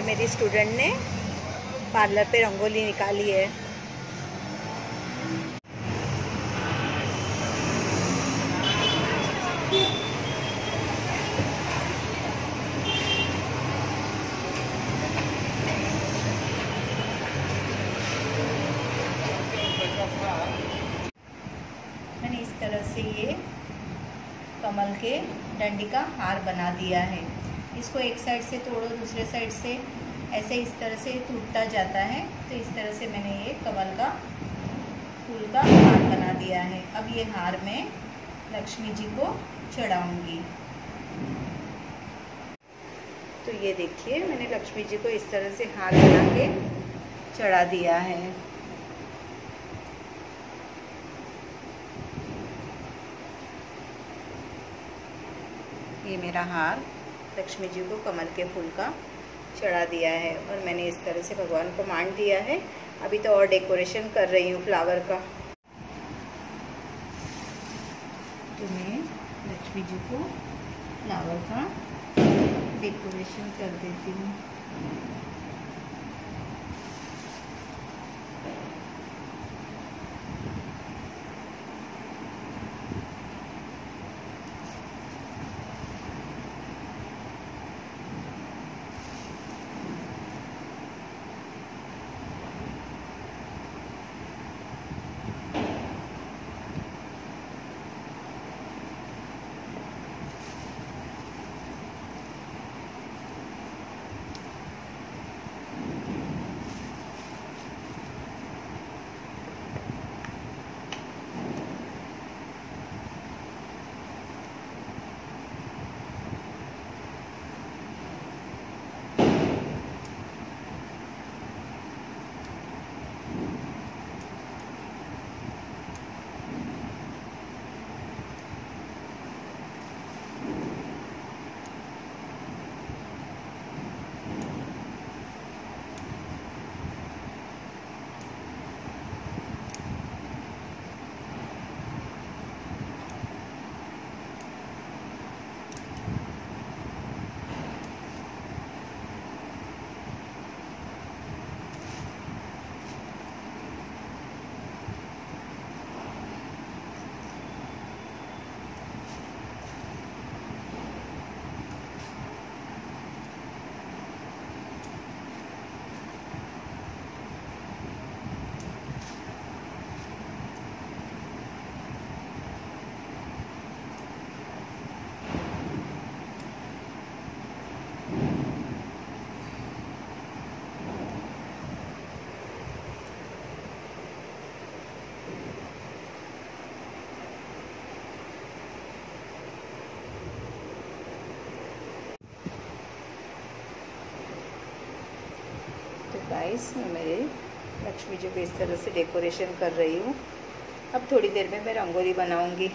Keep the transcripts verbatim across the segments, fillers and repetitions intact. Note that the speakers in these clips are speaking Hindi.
मेरी स्टूडेंट ने पार्लर पे रंगोली निकाली है। मैंने इस तरह से ये कमल के डंडी का हार बना दिया है। इसको एक साइड से तोड़ो, दूसरे साइड से ऐसे इस तरह से टूटता जाता है। तो इस तरह से मैंने ये कमल का फूल का हार बना दिया है। अब ये हार मैं लक्ष्मी जी को चढ़ाऊंगी। तो ये देखिए, मैंने लक्ष्मी जी को इस तरह से हार बना के चढ़ा दिया है। ये मेरा हार लक्ष्मी जी को कमल के फूल का चढ़ा दिया है और मैंने इस तरह से भगवान को मान दिया है। अभी तो और डेकोरेशन कर रही हूँ फ्लावर का। तो मैं लक्ष्मी जी को फ्लावर का डेकोरेशन कर देती हूँ। गाइस, मैं मेरे लक्ष्मी जी को इस तरह से डेकोरेशन कर रही हूँ। अब थोड़ी देर में मैं रंगोली बनाऊंगी।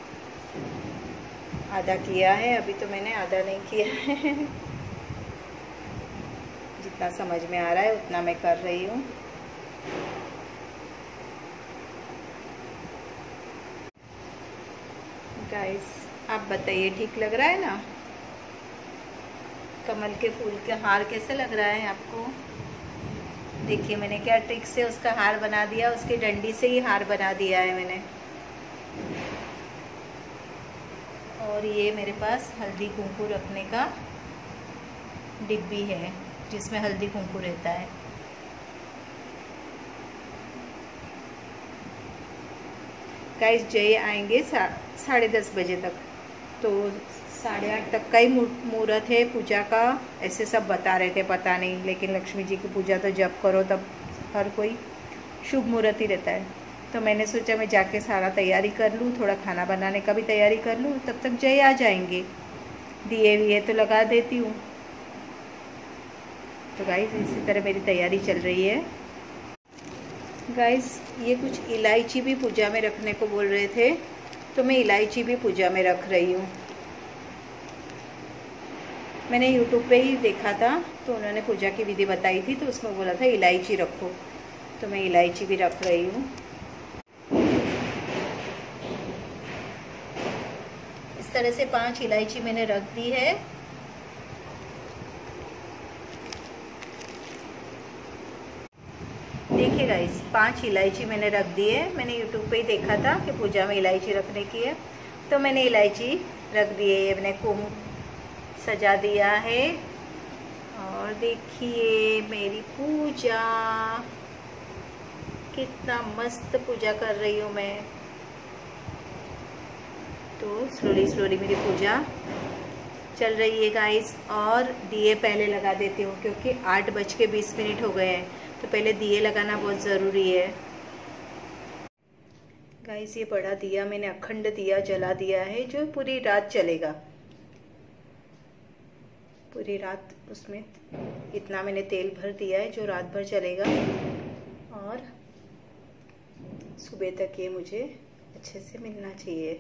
आधा किया है, अभी तो मैंने आधा नहीं किया है। जितना समझ में आ रहा है उतना मैं कर रही हूँ। गाइस, आप बताइए, ठीक लग रहा है ना? कमल के फूल के हार कैसे लग रहा है आपको? देखिए, मैंने क्या ट्रिक से उसका हार बना दिया। उसकी डंडी से ही हार बना दिया है मैंने। और ये मेरे पास हल्दी कुंकू रखने का डिब्बी है जिसमें हल्दी कुंकू रहता है। गाइस, जय आएंगे साढ़े दस बजे तक, तो साढ़े आठ तक का ही मुहूर्त है पूजा का। ऐसे सब बता रहे थे, पता नहीं, लेकिन लक्ष्मी जी की पूजा तो जब करो तब हर कोई शुभ मुहूर्त ही रहता है। तो मैंने सोचा मैं जाके सारा तैयारी कर लूँ, थोड़ा खाना बनाने का भी तैयारी कर लूँ, तब तक जय आ जाएंगे। दिए विए तो लगा देती हूँ। तो गाइस, इसी तरह मेरी तैयारी चल रही है। गाइस, ये कुछ इलायची भी पूजा में रखने को बोल रहे थे, तो मैं इलायची भी पूजा में रख रही हूँ। मैंने यूट्यूब पे ही देखा था, तो उन्होंने पूजा की विधि बताई थी, तो उसमें बोला था इलायची रखो, तो मैं इलायची भी रख रही हूँ। इस तरह से पांच इलायची मैंने रख दी है। देखिए गाइस, पांच इलायची मैंने रख दी है। मैंने यूट्यूब पे ही देखा था कि पूजा में इलायची रखने की है, तो मैंने इलायची रख दी है। मैंने कुम सजा दिया है। और देखिए मेरी पूजा, कितना मस्त पूजा कर रही हूँ मैं। तो स्लोली स्लोली मेरी पूजा चल रही है गाइस। और दिए पहले लगा देती हूँ क्योंकि आठ बज के बीस मिनट हो गए हैं, तो पहले दिए लगाना बहुत ज़रूरी है गाइस। ये बड़ा दिया मैंने अखंड दिया जला दिया है, जो पूरी रात चलेगा। पूरी रात उसमें इतना मैंने तेल भर दिया है जो रात भर चलेगा, और सुबह तक ये मुझे अच्छे से मिलना चाहिए।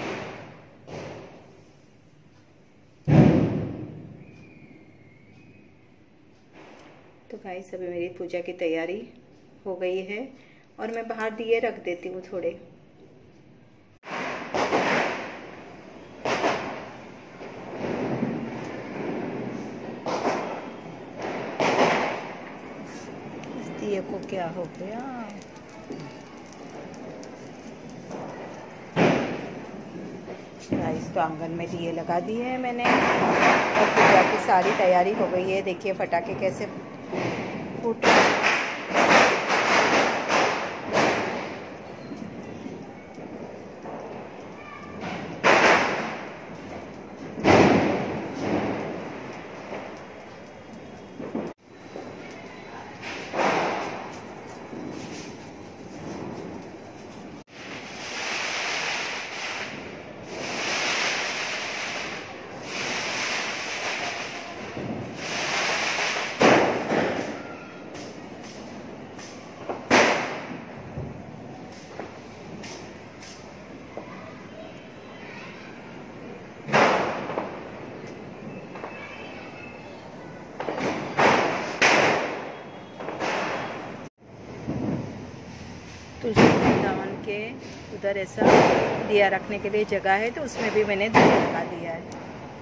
तो गाइस अभी मेरी पूजा की तैयारी हो गई है, और मैं बाहर दिए रख देती हूँ थोड़े। इस दिए को क्या हो गया? गाइस तो आंगन में दिए लगा दिए हैं मैंने, और पूजा की सारी तैयारी हो गई है। देखिए पटाखे कैसे फूट रहे हैं। तुलसी वृंदावन के उधर ऐसा दिया रखने के लिए जगह है, तो उसमें भी मैंने दिया लगा दिया है।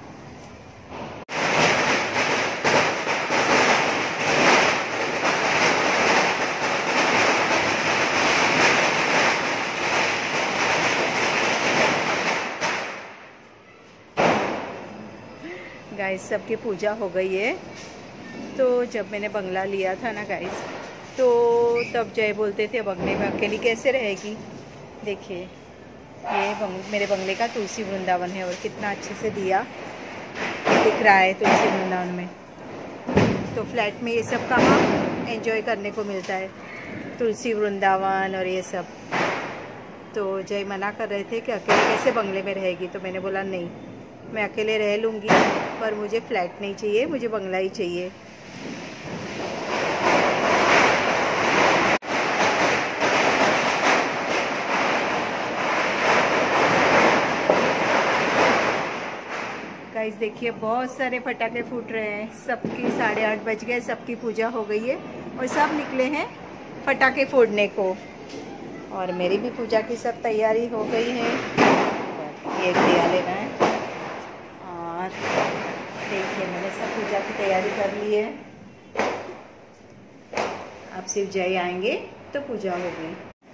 गाइस सबकी पूजा हो गई है। तो जब मैंने बंगला लिया था ना गाइस, तो तब जय बोलते थे बंगले में अकेली कैसे रहेगी। देखिए ये बंग, मेरे बंगले का तुलसी वृंदावन है, और कितना अच्छे से दिया दिख रहा है तुलसी वृंदावन में। तो फ्लैट में ये सब कहाँ एंजॉय करने को मिलता है, तुलसी वृंदावन और ये सब। तो जय मना कर रहे थे कि अकेले कैसे बंगले में रहेगी, तो मैंने बोला नहीं, मैं अकेले रह लूँगी, पर मुझे फ्लैट नहीं चाहिए, मुझे बंगला ही चाहिए। गाइस देखिए बहुत सारे पटाखे फूट रहे हैं। सबकी साढ़े आठ बज गए, सबकी पूजा हो गई है, और सब निकले हैं पटाखे फोड़ने को। और मेरी भी पूजा की सब तैयारी हो गई है। ये दिया लेना है, और देखिए मैंने सब पूजा की तैयारी कर ली है। अब शिव जय आएंगे तो पूजा होगी।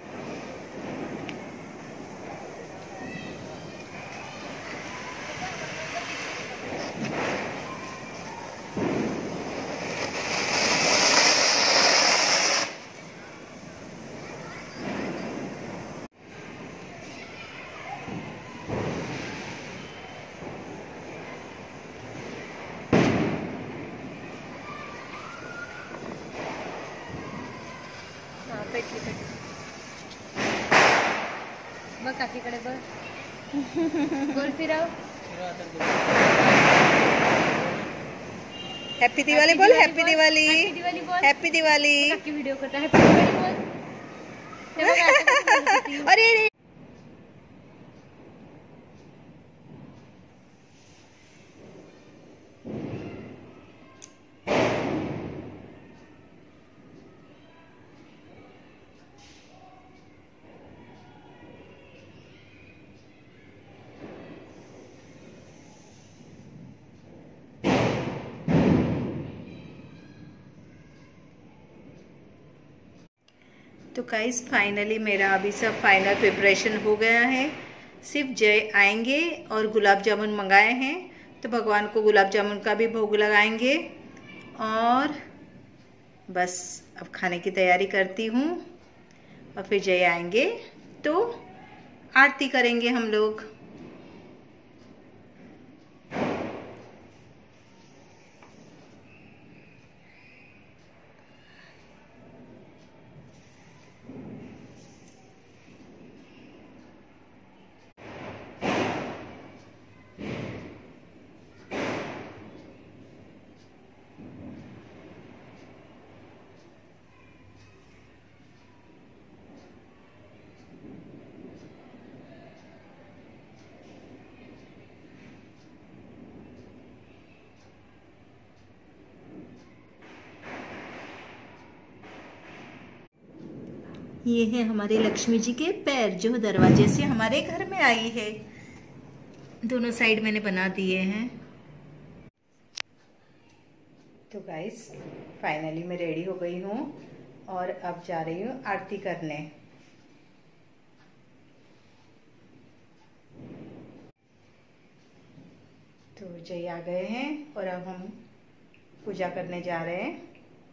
बघ काकीकडे बघ, गोल फिरव। हैप्पी दिवाली बोल, हैप्पी दिवाली, हैप्पी दिवाली। काकी व्हिडिओ करता, हैप्पी दिवाली बोल। अरे तो गाइस फाइनली मेरा अभी सब फाइनल प्रिपरेशन हो गया है। सिर्फ जय आएंगे और गुलाब जामुन मंगाए हैं, तो भगवान को गुलाब जामुन का भी भोग लगाएंगे। और बस अब खाने की तैयारी करती हूँ और फिर जय आएंगे तो आरती करेंगे हम लोग। ये है हमारे लक्ष्मी जी के पैर जो दरवाजे से हमारे घर में आई है। दोनों साइड मैंने बना दिए हैं। तो गाइस फाइनली मैं रेडी हो गई हूँ और अब जा रही हूँ आरती करने। तो जय आ गए हैं और अब हम पूजा करने जा रहे हैं।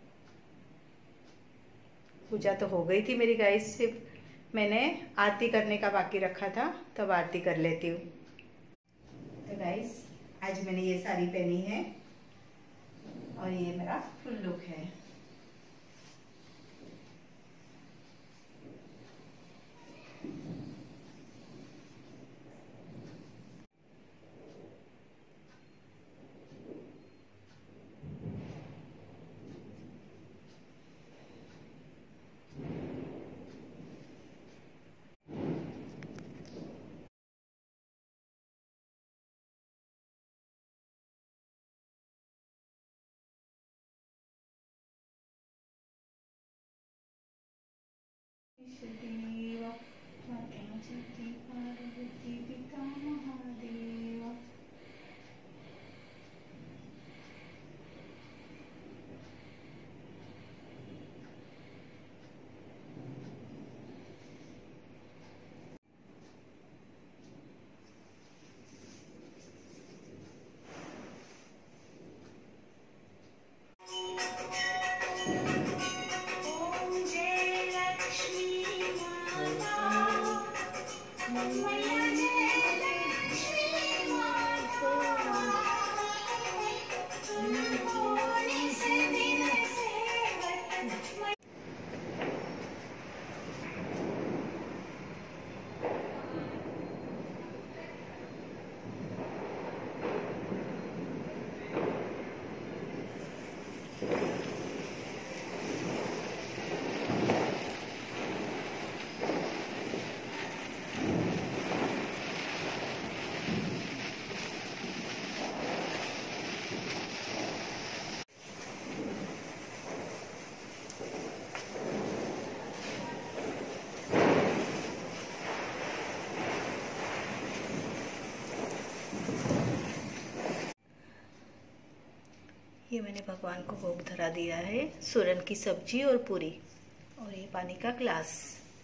पूजा तो हो गई थी मेरी गाइस, सिर्फ मैंने आरती करने का बाकी रखा था, तब आरती कर लेती हूँ। तो गाइस आज मैंने ये साड़ी पहनी है और ये मेरा फुल लुक है। देव माता पार्वती पिता महादेव। ये मैंने भगवान को भोग धरा दिया है, सूरन की सब्जी और पूरी, और ये पानी का glass.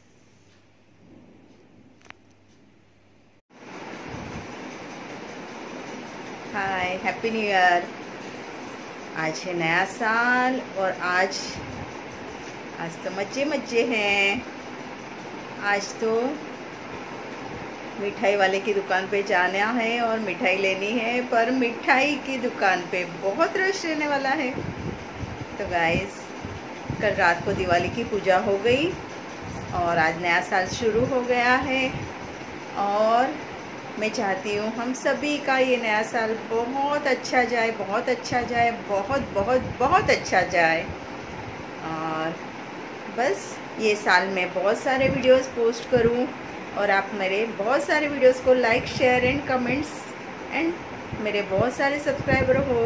Hi, happy new year. आज है नया साल और आज आज तो मजे मजे हैं। आज तो मिठाई वाले की दुकान पे जाना है और मिठाई लेनी है, पर मिठाई की दुकान पे बहुत रश रहने वाला है। तो गाइस कल रात को दिवाली की पूजा हो गई और आज नया साल शुरू हो गया है और मैं चाहती हूँ हम सभी का ये नया साल बहुत अच्छा जाए, बहुत अच्छा जाए, बहुत बहुत बहुत अच्छा जाए। और बस ये साल में बहुत सारे वीडियोस पोस्ट करूँ और आप मेरे बहुत सारे वीडियोस को like, share and comments and मेरे बहुत सारे सब्सक्राइबर हो।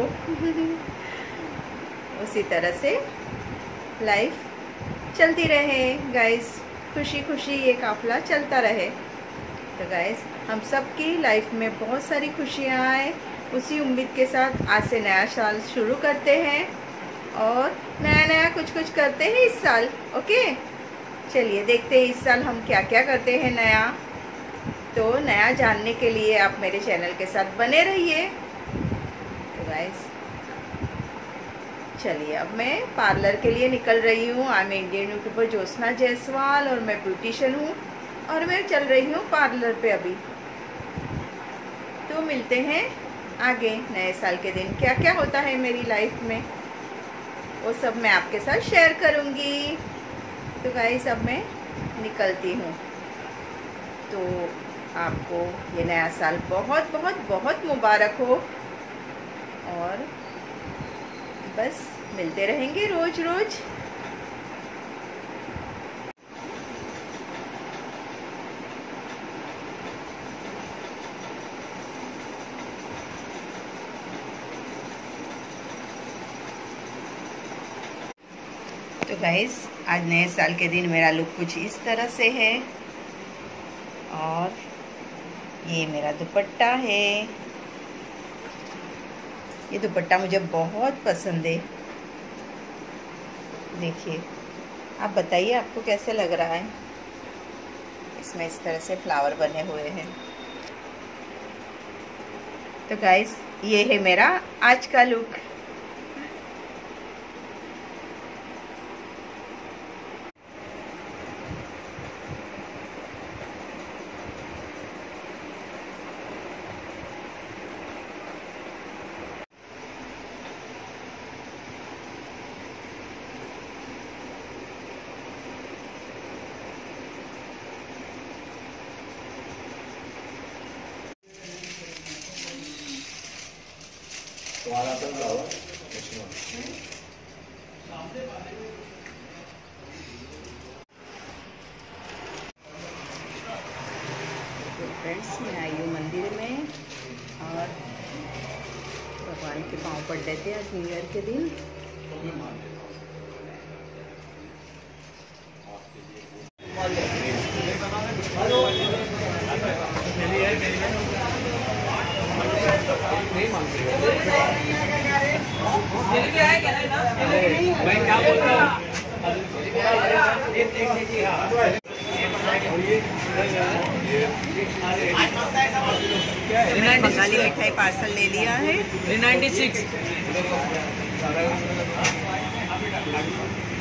उसी तरह से लाइफ चलती रहे गाइस, खुशी खुशी ये काफिला चलता रहे। तो गाइस हम सबकी लाइफ में बहुत सारी खुशियाँ आए, उसी उम्मीद के साथ आज से नया साल शुरू करते हैं और नया नया कुछ कुछ करते हैं इस साल। ओके चलिए देखते हैं इस साल हम क्या क्या करते हैं नया। तो नया जानने के लिए आप मेरे चैनल के साथ बने रहिए। तो गाइस चलिए अब मैं पार्लर के लिए निकल रही हूँ। I am Indian YouTuber Jyotsna Jaiswal और मैं ब्यूटिशियन हूँ और मैं चल रही हूँ पार्लर पे अभी। तो मिलते हैं आगे नए साल के दिन क्या क्या होता है मेरी लाइफ में, वो सब मैं आपके साथ शेयर करूँगी। तो गाइस अब मैं निकलती हूँ। तो आपको ये नया साल बहुत बहुत बहुत मुबारक हो और बस मिलते रहेंगे रोज रोज। तो गाइस आज नए साल के दिन मेरा लुक कुछ इस तरह से है और ये मेरा दुपट्टा है। ये दुपट्टा मुझे बहुत पसंद है। देखिए आप बताइए आपको कैसे लग रहा है। इसमें इस तरह से फ्लावर बने हुए हैं। तो गाइस ये है मेरा आज का लुक। फ्रेंड्स मैं आई हूँ मंदिर में और भगवान के पाँव पड़ रहे थे आज न्यू ईयर के दिन। बंगाली मिठाई पार्सल ले लिया है। Three ninety six